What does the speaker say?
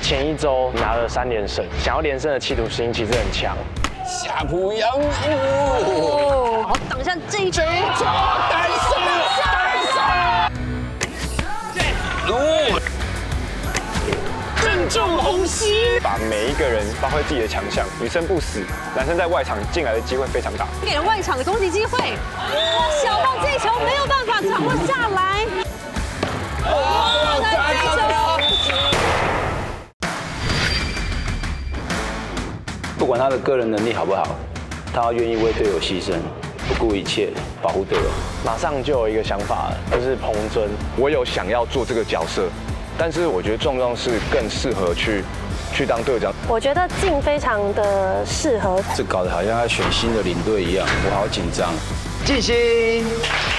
前一周拿了3连胜，想要连胜的企图心其实很强。 下扑羊舞， 好挡下这一球， 单手， 正中红心， 把每一个人发挥自己的强项，女生不死，男生在外场进来的机会非常大， 给了外场的攻击机会。哇，小棒这一球没有办法掌握下来。 不管他的个人能力好不好，他愿意为队友牺牲，不顾一切保护队友。 马上就有一个想法了，就是彭尊。 我有想要做这个角色，但是我觉得壮壮是更适合去当队长。 我觉得静非常的适合。 这搞得好像要选新的领队一样，我好紧张。 静心。